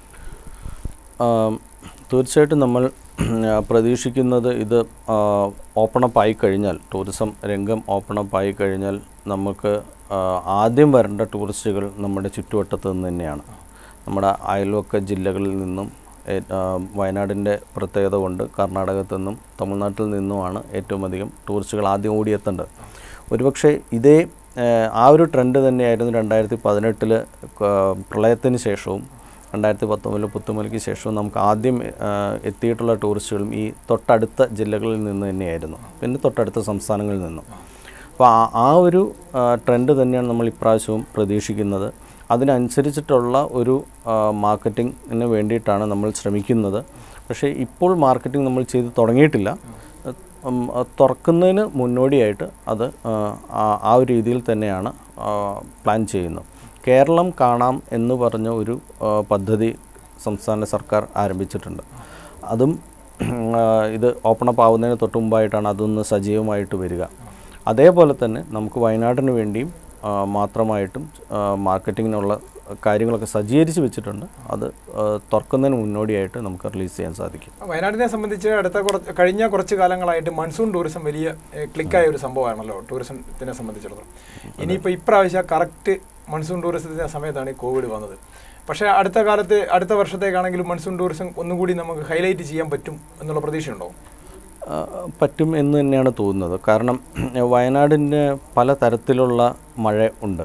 തീർച്ചയായിട്ടും നമ്മൾ പ്രതീക്ഷിക്കുന്നത് ഇത് ഓപ്പണപ്പ് ആയി കഴിഞ്ഞാൽ, ടൂറിസം രംഗം ഓപ്പണപ്പ് ആയി കഴിഞ്ഞാൽ നമുക്ക് ആദ്യം വരേണ്ട ടൂറിസ്റ്റുകൾ നമ്മുടെ ചുറ്റുവട്ടത്ത് നിന്ന് തന്നെയാണ്. നമ്മുടെ അയൽവക്ക ജില്ലകളിൽ നിന്നും, വയനാടിൻ്റെ പ്രത്യേകത കൊണ്ട് കർണാടകത്തു നിന്നും തമിഴ്നാട്ടിൽ നിന്നുമാണ് ഏറ്റവും അധികം ടൂറിസ്റ്റുകൾ ആദ്യം ഓടിയെത്തേണ്ടത്. ഒരുപക്ഷെ ഇതേ ആ ഒരു ട്രെൻഡ് തന്നെയായിരുന്നു രണ്ടായിരത്തി പതിനെട്ടിൽ പ്രളയത്തിന് ശേഷവും രണ്ടായിരത്തി പത്തൊമ്പതിൽ പുത്തുമലയ്ക്ക് ശേഷം നമുക്ക് ആദ്യം എത്തിയിട്ടുള്ള ടൂറിസ്റ്റുകളും ഈ തൊട്ടടുത്ത ജില്ലകളിൽ നിന്ന് തന്നെയായിരുന്നു, പിന്നെ തൊട്ടടുത്ത സംസ്ഥാനങ്ങളിൽ നിന്നും. അപ്പോൾ ആ ഒരു ട്രെൻഡ് തന്നെയാണ് നമ്മൾ ഇപ്രാവശ്യവും പ്രതീക്ഷിക്കുന്നത്. അതിനനുസരിച്ചിട്ടുള്ള ഒരു മാർക്കറ്റിങ്ങിന് വേണ്ടിയിട്ടാണ് നമ്മൾ ശ്രമിക്കുന്നത്. പക്ഷേ ഇപ്പോൾ മാർക്കറ്റിംഗ് നമ്മൾ ചെയ്ത് തുടങ്ങിയിട്ടില്ല. തുറക്കുന്നതിന് മുന്നോടിയായിട്ട് അത് ആ ഒരു രീതിയിൽ തന്നെയാണ് പ്ലാൻ ചെയ്യുന്നത്. കേരളം കാണാം എന്ന് പറഞ്ഞ ഒരു പദ്ധതി സംസ്ഥാന സർക്കാർ ആരംഭിച്ചിട്ടുണ്ട്. അതും ഇത് ഓപ്പൺ അപ്പ് ആവുന്നതിന് തൊട്ട് മുമ്പായിട്ടാണ് അതൊന്ന് സജീവമായിട്ട് വരിക. അതേപോലെ തന്നെ നമുക്ക് വയനാടിന് വേണ്ടിയും മാത്രമായിട്ടും മാർക്കറ്റിങ്ങിനുള്ള കാര്യങ്ങളൊക്കെ സജ്ജീകരിച്ച് വെച്ചിട്ടുണ്ട്. അത് തുറക്കുന്നതിന് മുന്നോടിയായിട്ട് നമുക്ക് റിലീസ് ചെയ്യാൻ സാധിക്കും. വയനാടിനെ സംബന്ധിച്ച് അടുത്ത കുറച്ച് കഴിഞ്ഞ കുറച്ച് കാലങ്ങളായിട്ട് മൺസൂൺ ടൂറിസം വലിയ ക്ലിക്കായ ഒരു സംഭവമാണല്ലോ ടൂറിസത്തിനെ സംബന്ധിച്ചിടത്തോളം. ഇനിയിപ്പോൾ ഇപ്രാവശ്യം കറക്റ്റ് മൺസൂൺ ടൂറിസത്തിൻ്റെ സമയത്താണ് ഈ കോവിഡ് വന്നത്. പക്ഷേ അടുത്ത കാലത്ത് അടുത്ത വർഷത്തേക്കാണെങ്കിലും മൺസൂൺ ടൂറിസം ഒന്നുകൂടി നമുക്ക് ഹൈലൈറ്റ് ചെയ്യാൻ പറ്റും എന്നുള്ള പ്രതീക്ഷയുണ്ടോ? പറ്റും എന്ന് തന്നെയാണ് തോന്നുന്നത്. കാരണം വയനാടിന് പല തരത്തിലുള്ള മഴ ഉണ്ട്.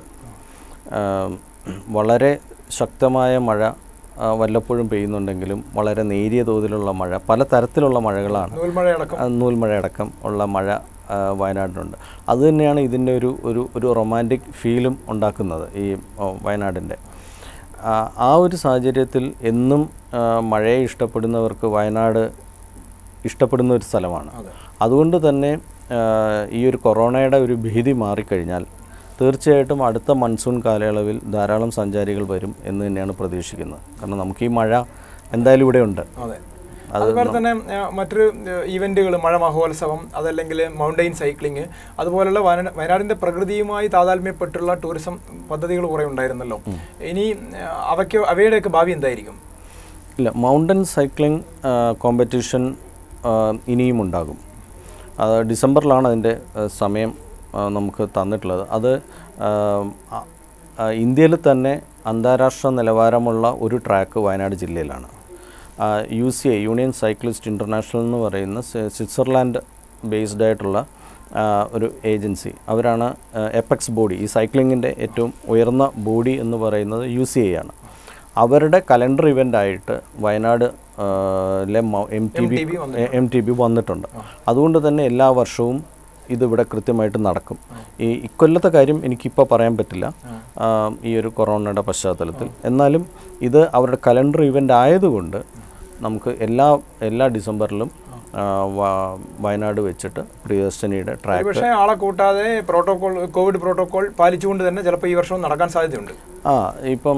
വളരെ ശക്തമായ മഴ വല്ലപ്പോഴും പെയ്യുന്നുണ്ടെങ്കിലും വളരെ നേരിയ തോതിലുള്ള മഴ, പല തരത്തിലുള്ള മഴകളാണ്, നൂൽമഴയടക്കം ഉള്ള മഴ വയനാടിനുണ്ട്. അതുതന്നെയാണ് ഇതിൻ്റെ ഒരു ഒരു ഒരു റൊമാൻറ്റിക് ഫീലും ഉണ്ടാക്കുന്നത് ഈ വയനാടിൻ്റെ. ആ ഒരു സാഹചര്യത്തിൽ എന്നും മഴയെ ഇഷ്ടപ്പെടുന്നവർക്ക് വയനാട് ഇഷ്ടപ്പെടുന്ന ഒരു സ്ഥലമാണ്. അതുകൊണ്ട് തന്നെ ഈ ഒരു കൊറോണയുടെ ഒരു ഭീതി മാറിക്കഴിഞ്ഞാൽ തീർച്ചയായിട്ടും അടുത്ത മൺസൂൺ കാലയളവിൽ ധാരാളം സഞ്ചാരികൾ വരും എന്ന് തന്നെയാണ് പ്രതീക്ഷിക്കുന്നത്. കാരണം നമുക്ക് ഈ മഴ എന്തായാലും ഇവിടെ ഉണ്ട്. അതുപോലെ തന്നെ മറ്റൊരു ഈവൻറ്റുകൾ, മഴ മഹോത്സവം, അതല്ലെങ്കിൽ മൗണ്ടെയിൻ സൈക്ലിങ്, അതുപോലുള്ള വയനാടിൻ്റെ പ്രകൃതിയുമായി താതാത്മ്യപ്പെട്ടുള്ള ടൂറിസം പദ്ധതികൾ കുറേ ഉണ്ടായിരുന്നല്ലോ. ഇനി അവയ്ക്ക് അവയുടെയൊക്കെ ഭാവി എന്തായിരിക്കും? ഇല്ല, മൗണ്ടൻ സൈക്ലിംഗ് കോമ്പറ്റീഷൻ ഇനിയും ഉണ്ടാകും. അത് ഡിസംബറിലാണ് അതിൻ്റെ സമയം നമുക്ക് തന്നിട്ടുള്ളത്. അത് ഇന്ത്യയിൽ തന്നെ അന്താരാഷ്ട്ര നിലവാരമുള്ള ഒരു ട്രാക്ക് വയനാട് ജില്ലയിലാണ്. U C I union cyclist international എന്ന് പറയുന്ന സ്വിറ്റ്സർലാൻഡ് ബേസ്ഡ് ആയിട്ടുള്ള ഒരു ഏജൻസി, അവരാണ് എപെക്സ് ബോഡി. ഈ സൈക്ലിങ്ങിൻ്റെ ഏറ്റവും ഉയർന്ന ബോഡി എന്ന് പറയുന്നത് യു സി ഐ ആണ്. അവരുടെ കലണ്ടർ ഇവൻ്റായിട്ട് Wayanad M T B M T B വന്നിട്ടുണ്ട്. അതുകൊണ്ട് തന്നെ എല്ലാ വർഷവും ഇതിവിടെ കൃത്യമായിട്ട് നടക്കും. ഈ ഇക്കൊല്ലത്തെ കാര്യം എനിക്കിപ്പോൾ പറയാൻ പറ്റില്ല ഈ ഒരു കൊറോണയുടെ പശ്ചാത്തലത്തിൽ. എന്നാലും ഇത് അവരുടെ കലണ്ടർ ഇവൻ്റ് ആയതുകൊണ്ട് നമുക്ക് എല്ലാ എല്ലാ ഡിസംബറിലും വയനാട് വെച്ചിട്ട് പ്രിയദർശിനിയുടെ ട്രാക്ക്, പക്ഷേ ആളെ കൂട്ടാതെ പ്രോട്ടോകോൾ കോവിഡ് പ്രോട്ടോകോൾ പാലിച്ചുകൊണ്ട് തന്നെ ചിലപ്പോൾ ഈ വർഷവും നടക്കാൻ സാധ്യതയുണ്ട്. ആ ഇപ്പം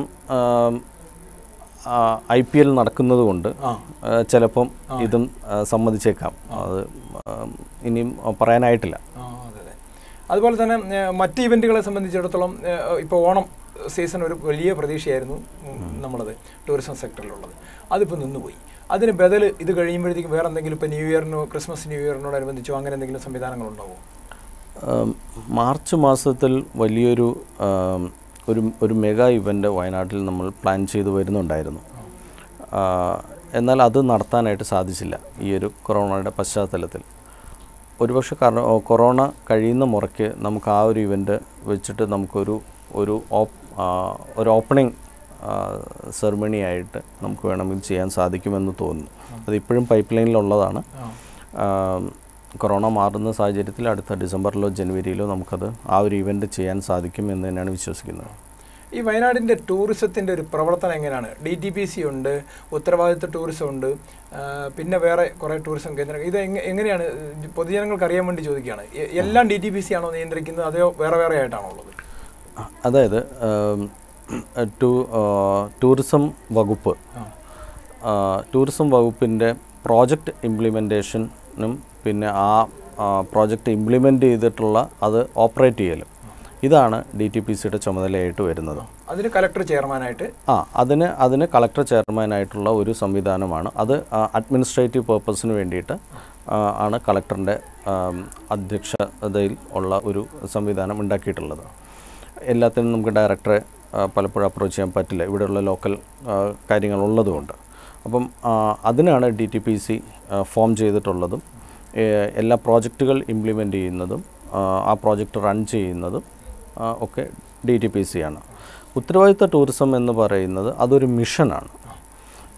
ഐ പി എൽ നടക്കുന്നത് കൊണ്ട് ചിലപ്പം ഇതും സമ്മതിച്ചേക്കാം. അത് ഇനിയും പറയാനായിട്ടില്ല. അതുപോലെ തന്നെ മറ്റ് ഇവൻറ്റുകളെ സംബന്ധിച്ചിടത്തോളം ഇപ്പോൾ ഓണം സീസൺ ഒരു വലിയ പ്രതീക്ഷയായിരുന്നു നമ്മളത് ടൂറിസം സെക്ടറിലുള്ളത്. അതിപ്പോൾ നിന്നുപോയി. അതിന് ബദൽ ഇത് കഴിയുമ്പോഴത്തേക്കും വേറെ എന്തെങ്കിലും ഇപ്പോൾ ന്യൂ ഇയറിനോ ക്രിസ്മസ് ന്യൂ ഇയറിനോടനുബന്ധിച്ചോ അങ്ങനെ എന്തെങ്കിലും സംവിധാനങ്ങളുണ്ടാവുമോ? മാർച്ച് മാസത്തിൽ വലിയൊരു ഒരു ഒരു മെഗാ ഇവൻ്റ് വയനാട്ടിൽ നമ്മൾ പ്ലാൻ ചെയ്ത് വരുന്നുണ്ടായിരുന്നു. എന്നാൽ അത് നടത്താനായിട്ട് സാധിച്ചില്ല ഈ ഒരു കൊറോണയുടെ പശ്ചാത്തലത്തിൽ. ഒരുപക്ഷെ കാരണം കൊറോണ കഴിയുന്ന മുറയ്ക്ക് നമുക്ക് ആ ഒരു ഇവൻ്റ് വെച്ചിട്ട് നമുക്കൊരു ഒരു ഓപ്പ് ഒരു ഓപ്പണിംഗ് സെറിമണി ആയിട്ട് നമുക്ക് വേണമെങ്കിൽ ചെയ്യാൻ സാധിക്കുമെന്ന് തോന്നുന്നു. അതിപ്പോഴും പൈപ്പ് ലൈനിലുള്ളതാണ്. കൊറോണ മാറുന്ന സാഹചര്യത്തിൽ അടുത്ത ഡിസംബറിലോ ജനുവരിയിലോ നമുക്കത് ആ ഒരു ഇവൻ്റ് ചെയ്യാൻ സാധിക്കും എന്ന് തന്നെയാണ് വിശ്വസിക്കുന്നത്. ഈ വയനാടിൻ്റെ ടൂറിസത്തിൻ്റെ ഒരു പ്രവർത്തനം എങ്ങനെയാണ്? ഡി ടി പി സി ഉണ്ട്, ഉത്തരവാദിത്വ ടൂറിസം ഉണ്ട്, പിന്നെ വേറെ കുറേ ടൂറിസം കേന്ദ്രങ്ങൾ. ഇത് എങ്ങനെയാണ് പൊതുജനങ്ങൾക്ക് അറിയാൻ വേണ്ടി ചോദിക്കുകയാണ്. എല്ലാം ഡി ടി പി സി ആണോ നിയന്ത്രിക്കുന്നത്, അതോ വേറെ വേറെ ആയിട്ടാണോ ഉള്ളത്? അതായത് ടൂ ടൂറിസം വകുപ്പ് ടൂറിസം വകുപ്പിൻ്റെ പ്രോജക്റ്റ് ഇംപ്ലിമെൻറ്റേഷനും പിന്നെ ആ പ്രോജക്റ്റ് ഇംപ്ലിമെൻ്റ് ചെയ്തിട്ടുള്ള അത് ഓപ്പറേറ്റ് ചെയ്യലും, ഇതാണ് ഡി ടി പി സിയുടെ ചുമതലയായിട്ട് വരുന്നത്. അതിന് കളക്ടർ ചെയർമാനായിട്ട് ആ അതിന് അതിന് കളക്ടർ ചെയർമാനായിട്ടുള്ള ഒരു സംവിധാനമാണ്. അത് അഡ്മിനിസ്ട്രേറ്റീവ് പർപ്പസിന് വേണ്ടിയിട്ട് ആണ് കളക്ടറിൻ്റെ അധ്യക്ഷതയിൽ ഉള്ള ഒരു സംവിധാനം ഉണ്ടാക്കിയിട്ടുള്ളത്. എല്ലാത്തിനും നമുക്ക് ഡയറക്ടറെ പലപ്പോഴും അപ്രോച്ച് ചെയ്യാൻ പറ്റില്ല, ഇവിടെയുള്ള ലോക്കൽ കാര്യങ്ങളുള്ളതുകൊണ്ട്. അപ്പം അതിനാണ് D T P C form ചെയ്തിട്ടുള്ളതും എല്ലാ പ്രോജക്റ്റുകൾ ഇംപ്ലിമെൻ്റ് ചെയ്യുന്നതും ആ പ്രോജക്റ്റ് റൺ ചെയ്യുന്നതും ഒക്കെ ഡി ടി പി സി ആണ്. ഉത്തരവാദിത്ത ടൂറിസം എന്ന് പറയുന്നത് അതൊരു മിഷനാണ്.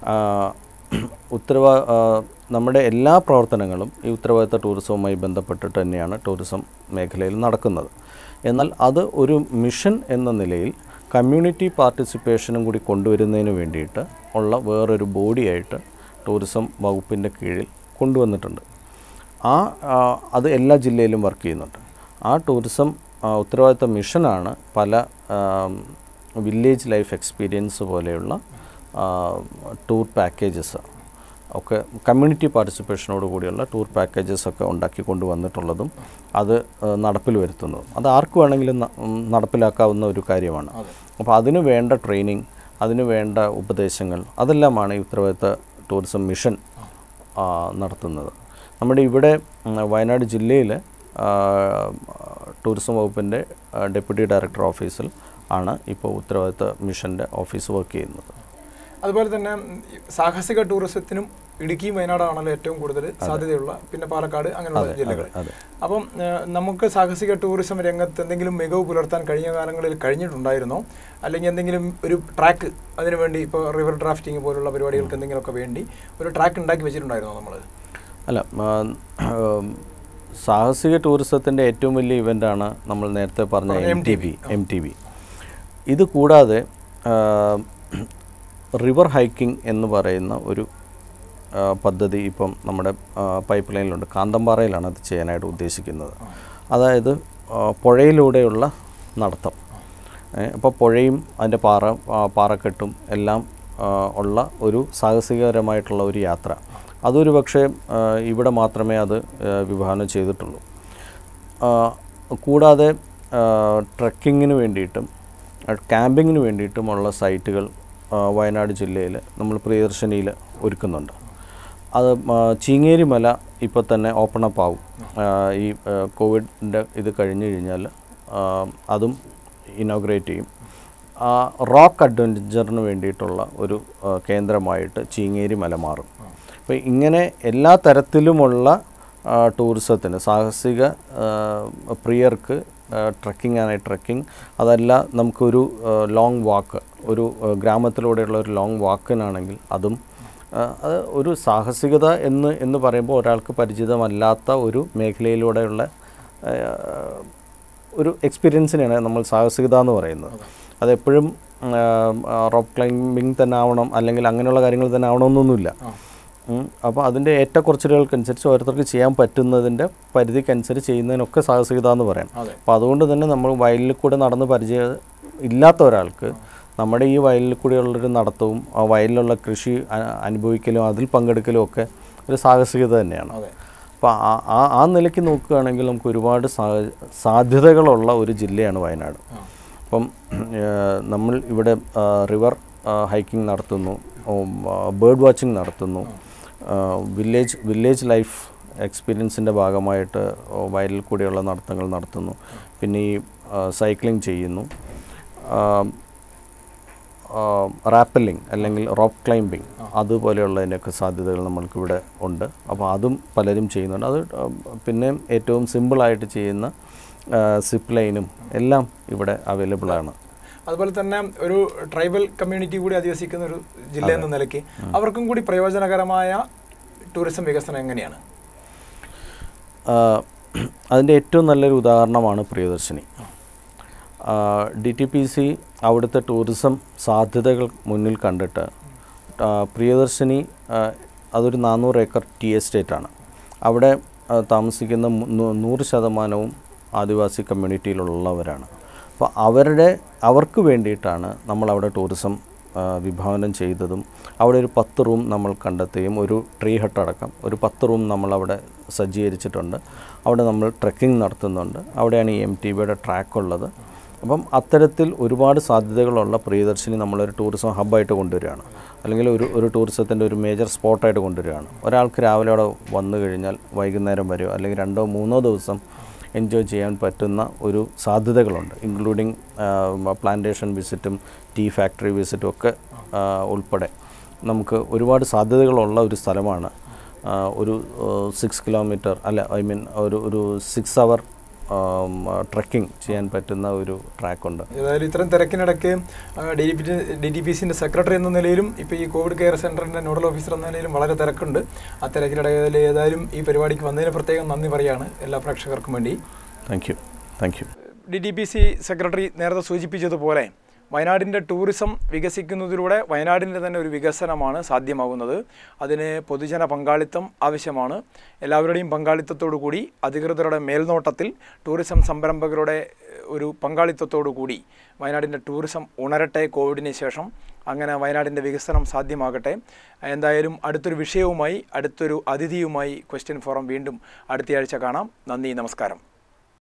ഉത്തരവാ നമ്മുടെ എല്ലാ പ്രവർത്തനങ്ങളും ഈ ഉത്തരവാദിത്ത ടൂറിസവുമായി ബന്ധപ്പെട്ടിട്ട് തന്നെയാണ് ടൂറിസം മേഖലയിൽ നടക്കുന്നത്. എന്നാൽ അത് ഒരു മിഷൻ എന്ന നിലയിൽ കമ്മ്യൂണിറ്റി പാർട്ടിസിപ്പേഷനും കൂടി കൊണ്ടുവരുന്നതിന് വേണ്ടിയിട്ട് ഉള്ള വേറൊരു ബോഡിയായിട്ട് ടൂറിസം വകുപ്പിൻ്റെ കീഴിൽ കൊണ്ടുവന്നിട്ടുണ്ട്. ആ അത് എല്ലാ ജില്ലയിലും വർക്ക് ചെയ്യുന്നുണ്ട്. ആ ടൂറിസം ഉത്തരവാദിത്ത മിഷനാണ് പല വില്ലേജ് ലൈഫ് എക്സ്പീരിയൻസ് പോലെയുള്ള ടൂർ പാക്കേജസ് ഒക്കെ കമ്മ്യൂണിറ്റി പാർട്ടിസിപ്പേഷനോട് കൂടിയുള്ള ടൂർ പാക്കേജസ് ഒക്കെ ഉണ്ടാക്കി കൊണ്ടുവന്നിട്ടുള്ളതും അത് നടപ്പിൽ വരുത്തുന്നതും. അത് ആർക്ക് വേണമെങ്കിലും നടപ്പിലാക്കാവുന്ന ഒരു കാര്യമാണ്. അപ്പോൾ അതിന് വേണ്ട ട്രെയിനിങ്, അതിന് വേണ്ട ഉപദേശങ്ങൾ അതെല്ലാമാണ് ഈ ഉത്തരവാദിത്ത ടൂറിസം മിഷൻ നടത്തുന്നത്. നമ്മുടെ ഇവിടെ വയനാട് ജില്ലയിൽ ടൂറിസം വകുപ്പിൻ്റെ ഡെപ്യൂട്ടി ഡയറക്ടർ ഓഫീസിൽ ആണ് ഇപ്പോൾ ഉത്തരവാദിത്ത മിഷൻ്റെ ഓഫീസ് വർക്ക് ചെയ്യുന്നത്. അതുപോലെ തന്നെ സാഹസിക ടൂറിസത്തിനും ഇടുക്കി വയനാടാണല്ലോ ഏറ്റവും കൂടുതൽ സാധ്യതയുള്ള, പിന്നെ പാലക്കാട് അങ്ങനെയുള്ള ജില്ലകൾ. അപ്പം നമുക്ക് സാഹസിക ടൂറിസം രംഗത്ത് എന്തെങ്കിലും മികവ് പുലർത്താൻ കഴിഞ്ഞ കാലങ്ങളിൽ കഴിഞ്ഞിട്ടുണ്ടായിരുന്നോ? അല്ലെങ്കിൽ എന്തെങ്കിലും ഒരു ട്രാക്ക് അതിനു വേണ്ടി, ഇപ്പോൾ റിവർ ഡ്രാഫ്റ്റിംഗ് പോലുള്ള പരിപാടികൾക്ക് എന്തെങ്കിലുമൊക്കെ വേണ്ടി ഒരു ട്രാക്ക് ഉണ്ടാക്കി വെച്ചിട്ടുണ്ടായിരുന്നോ നമ്മൾ? അല്ല, സാഹസിക ടൂറിസത്തിൻ്റെ ഏറ്റവും വലിയ ഇവൻ്റാണ് നമ്മൾ നേരത്തെ പറഞ്ഞ M T B M T B ഇത് കൂടാതെ റിവർ ഹൈക്കിംഗ് എന്ന് പറയുന്ന ഒരു പദ്ധതി ഇപ്പം നമ്മുടെ പൈപ്പ് ലൈനിലുണ്ട്. കാന്തമ്പാറയിലാണ് അത് ചെയ്യാനായിട്ട് ഉദ്ദേശിക്കുന്നത്. അതായത് പുഴയിലൂടെയുള്ള നടത്തം. അപ്പോൾ പുഴയും അതിൻ്റെ പാറ പാറക്കെട്ടും എല്ലാം ഉള്ള ഒരു സാഹസികപരമായിട്ടുള്ള ഒരു യാത്ര. അതൊരു പക്ഷേ ഇവിടെ മാത്രമേ അത് വിഭാവനം ചെയ്തിട്ടുള്ളൂ. കൂടാതെ ട്രക്കിങ്ങിന് വേണ്ടിയിട്ടും ക്യാമ്പിങ്ങിന് വേണ്ടിയിട്ടുമുള്ള സൈറ്റുകൾ വയനാട് ജില്ലയിൽ നമ്മൾ പ്രിയദർശിനിയിൽ ഒരുക്കുന്നുണ്ട്. അത് ചീങ്ങേരി മല ഇപ്പോൾ തന്നെ ഓപ്പൺ അപ്പ് ആവും. ഈ കോവിഡിൻ്റെ ഇത് കഴിഞ്ഞ് കഴിഞ്ഞാൽ അതും ഇനോഗ്രേറ്റ് ചെയ്യും. റോക്ക് അഡ്വഞ്ചറിന് വേണ്ടിയിട്ടുള്ള ഒരു കേന്ദ്രമായിട്ട് ചീങ്ങേരി മല മാറും. അപ്പോൾ ഇങ്ങനെ എല്ലാ തരത്തിലുമുള്ള ടൂറിസത്തിന്, സാഹസിക പ്രിയർക്ക് ട്രക്കിംഗ് ആണ് ട്രക്കിംഗ്, അതല്ല നമുക്കൊരു ലോങ് വാക്ക്, ഒരു ഗ്രാമത്തിലൂടെയുള്ള ഒരു ലോങ് വാക്കിനാണെങ്കിൽ അതും അത് ഒരു സാഹസികത എന്ന് എന്ന് പറയുമ്പോൾ ഒരാൾക്ക് പരിചിതമല്ലാത്ത ഒരു മേഖലയിലൂടെയുള്ള ഒരു എക്സ്പീരിയൻസിനെയാണ് നമ്മൾ സാഹസികത എന്ന് പറയുന്നത്. അതെപ്പോഴും റോപ്പ് ക്ലൈമ്പിംഗ് തന്നെ ആവണം, അല്ലെങ്കിൽ അങ്ങനെയുള്ള കാര്യങ്ങൾ തന്നെ ആവണമെന്നൊന്നുമില്ല. അപ്പോൾ അതിൻ്റെ ഏറ്റക്കുറച്ചിലുകൾക്കനുസരിച്ച് ഓരോരുത്തർക്ക് ചെയ്യാൻ പറ്റുന്നതിൻ്റെ പരിധിക്കനുസരിച്ച് ചെയ്യുന്നതിനൊക്കെ സാഹസികത എന്ന് പറയാം. അപ്പോൾ അതുകൊണ്ട് തന്നെ നമ്മൾ വയലിൽ കൂടെ നടന്ന് പരിചയം ഇല്ലാത്ത ഒരാൾക്ക് നമ്മുടെ ഈ വയലിൽ കൂടെയുള്ളൊരു നടത്തവും ആ വയലിലുള്ള കൃഷി അനുഭവിക്കലും അതിൽ പങ്കെടുക്കലും ഒക്കെ ഒരു സാഹസികത തന്നെയാണ്. അപ്പോൾ ആ ആ നിലയ്ക്ക് നോക്കുകയാണെങ്കിൽ നമുക്ക് ഒരുപാട് സാധ്യതകളുള്ള ഒരു ജില്ലയാണ് വയനാട്. അപ്പം നമ്മൾ ഇവിടെ റിവർ ഹൈക്കിംഗ് നടത്തുന്നു, ബേർഡ് വാച്ചിങ് നടത്തുന്നു, വില്ലേജ് വില്ലേജ് ലൈഫ് എക്സ്പീരിയൻസിൻ്റെ ഭാഗമായിട്ട് വയലിൽ കൂടെയുള്ള നടത്തങ്ങൾ നടത്തുന്നു, പിന്നെ ഈ സൈക്ലിംഗ് ചെയ്യുന്നു, റാപ്പലിംഗ് അല്ലെങ്കിൽ റോപ്പ് ക്ലൈമ്പിംഗ് അതുപോലെയുള്ളതിൻ്റെയൊക്കെ സാധ്യതകൾ നമ്മൾക്കിവിടെ ഉണ്ട്. അപ്പോൾ അതും പലരും ചെയ്യുന്നുണ്ട്. അത് പിന്നെ ഏറ്റവും സിമ്പിളായിട്ട് ചെയ്യുന്ന സിപ്പ് ലൈനും എല്ലാം ഇവിടെ അവൈലബിൾ ആണ്. അതുപോലെ തന്നെ ഒരു ട്രൈബൽ കമ്മ്യൂണിറ്റി കൂടി അധിവസിക്കുന്ന ഒരു ജില്ല എന്ന നിലയ്ക്ക് അവർക്കും കൂടി പ്രയോജനകരമായ ടൂറിസം വികസനം എങ്ങനെയാണ്? അതിൻ്റെ ഏറ്റവും നല്ലൊരു ഉദാഹരണമാണ് Priyadarshini. D T P C അവിടുത്തെ ടൂറിസം സാധ്യതകൾ മുന്നിൽ കണ്ടിട്ട് പ്രിയദർശിനി അതൊരു നാനൂറ് ഏക്കർ ടീ എസ്റ്റേറ്റാണ്. അവിടെ താമസിക്കുന്ന നൂറ് ശതമാനവും ആദിവാസി കമ്മ്യൂണിറ്റിയിലുള്ളവരാണ്. അപ്പോൾ അവരുടെ അവർക്ക് വേണ്ടിയിട്ടാണ് നമ്മളവിടെ ടൂറിസം വിഭാവനം ചെയ്തതും. അവിടെ ഒരു പത്ത് റൂം നമ്മൾ കണ്ടെത്തുകയും ഒരു ട്രീ ഹട്ട് അടക്കം ഒരു പത്ത് റൂം നമ്മളവിടെ സജ്ജീകരിച്ചിട്ടുണ്ട്. അവിടെ നമ്മൾ ട്രെക്കിംഗ് നടത്തുന്നുണ്ട്. അവിടെയാണ് ഈ എം ടി ബിയുടെ ട്രാക്ക് ഉള്ളത്. അപ്പം അത്തരത്തിൽ ഒരുപാട് സാധ്യതകളുള്ള പ്രിയദർശിനി നമ്മളൊരു ടൂറിസം ഹബ്ബായിട്ട് കൊണ്ടുവരികയാണ്, അല്ലെങ്കിൽ ഒരു ഒരു ടൂറിസത്തിൻ്റെ ഒരു മേജർ സ്പോട്ടായിട്ട് കൊണ്ടുവരികയാണ്. ഒരാൾക്ക് രാവിലെ അവിടെ വന്നു കഴിഞ്ഞാൽ വൈകുന്നേരം വരെയോ അല്ലെങ്കിൽ രണ്ടോ മൂന്നോ ദിവസം എൻജോയ് ചെയ്യാൻ പറ്റുന്ന ഒരു സാധ്യതകളുണ്ട്. ഇൻക്ലൂഡിങ് പ്ലാന്റേഷൻ വിസിറ്റും ടീ ഫാക്ടറി വിസിറ്റും ഒക്കെ ഉൾപ്പെടെ നമുക്ക് ഒരുപാട് സാധ്യതകളുള്ള ഒരു സ്ഥലമാണ്. ഒരു സിക്സ് കിലോമീറ്റർ അല്ല ഐ മീൻ ഒരു ഒരു സിക്സ് അവർ ട്രക്കിംഗ് ചെയ്യാൻ പറ്റുന്ന ഒരു ട്രാക്കുണ്ട്. ഏതായാലും ഇത്തരം തിരക്കിനിടയ്ക്ക് ഡി ഡി ടി പി സിൻ്റെ സെക്രട്ടറി എന്ന നിലയിലും ഇപ്പോൾ ഈ കോവിഡ് കെയർ സെൻ്ററിൻ്റെ നോഡൽ ഓഫീസർ എന്ന നിലയിലും വളരെ തിരക്കുണ്ട്. ആ തിരക്കിനിടയിൽ ഏതായാലും ഈ പരിപാടിക്ക് വന്നതിന് പ്രത്യേകം നന്ദി പറയുകയാണ് എല്ലാ പ്രേക്ഷകർക്കും വേണ്ടി. Thank you thank you. D D P C secretary നേരത്തെ സൂചിപ്പിച്ചതുപോലെ വയനാടിൻ്റെ ടൂറിസം വികസിക്കുന്നതിലൂടെ വയനാടിൻ്റെ തന്നെ ഒരു വികസനമാണ് സാധ്യമാകുന്നത്. അതിന് പൊതുജന പങ്കാളിത്തം ആവശ്യമാണ്. എല്ലാവരുടെയും പങ്കാളിത്തത്തോടു കൂടി, അധികൃതരുടെ മേൽനോട്ടത്തിൽ, ടൂറിസം സംരംഭകരുടെ ഒരു പങ്കാളിത്തത്തോടു കൂടി വയനാടിൻ്റെ ടൂറിസം ഉണരട്ടെ കോവിഡിന് ശേഷം. അങ്ങനെ വയനാടിൻ്റെ വികസനം സാധ്യമാകട്ടെ. എന്തായാലും അടുത്തൊരു വിഷയവുമായി, അടുത്തൊരു അതിഥിയുമായി ക്വസ്റ്റ്യൻ ഫോറം വീണ്ടും അടുത്തയാഴ്ച കാണാം. നന്ദി, നമസ്കാരം.